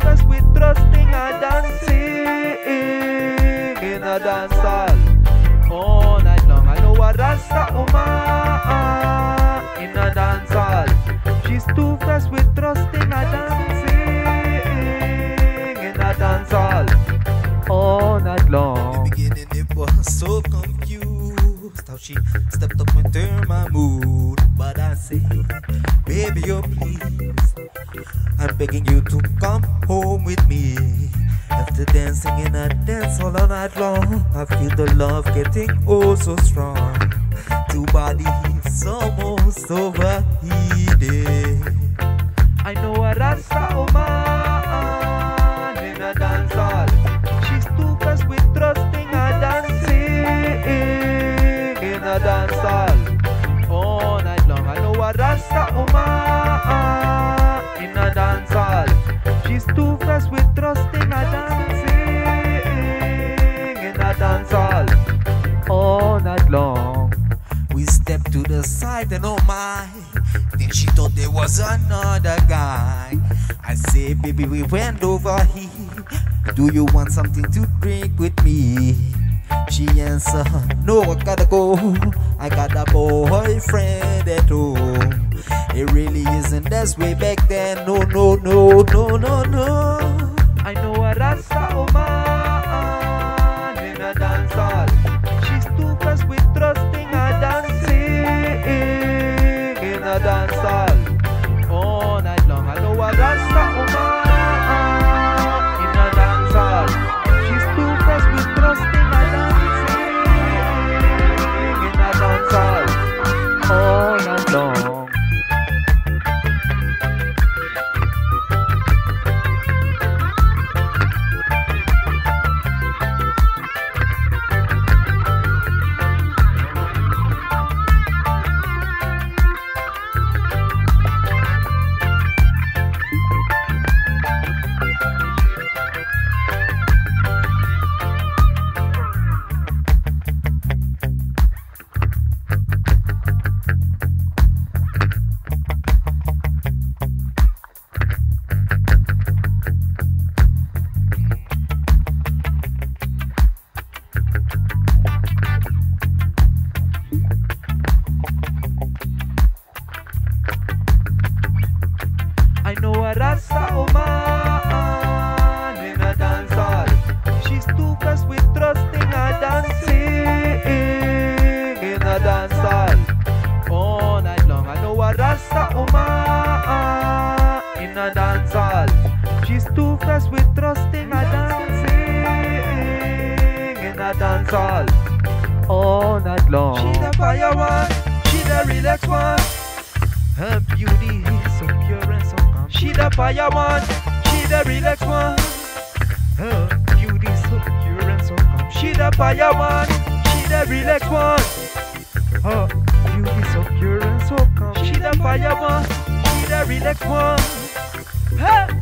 focused with trusting and dancing in a dance hall all night long. I know a Rasta woman in a dance hall. She's too fast with trusting and dancing in a dance hall all night long. In the beginning it was so confused how she stepped up and turned my mood. But I say, baby, oh please, I'm begging you to come home with me. After dancing in a dance all night long, I feel the love getting oh so strong. Two bodies almost overheated. I know a Rasta woman in a dance hall. She's too fast with trusting and dancing in a dance hall all night long. I know a Rasta woman in a dance hall. She's too fast with trusting and dancing in a dance hall all night long. We stepped to the side and oh my, then she thought there was another guy. I say, baby, we went over here. Do you want something to drink with me? She answered, no, I gotta go. I got a boyfriend at home. It really isn't that way back then. No, no, no, no, no, no. I know a Rasta woman in a dance hall. She's too fast with trusting and dancing in a dance hall all night long. I know a Rasta woman in a dance hall. She's too fast with trusting and dancing in a dance hall all night long. I know a Rasta woman in a dance hall. She's too fast with trusting and dancing in a dance hall all night long. I know a Rasta woman in a dance hall. She's too fast with trusting and dancing in a dance hall all night long. She the fire one, she the relax one. Her beauty is so pure and so calm. She the fire one, she the relax one. Her beauty is so pure and so calm. She the fire one, she the relax one. Her beauty is so pure and so calm. She the fire one, she the relax one. Hey!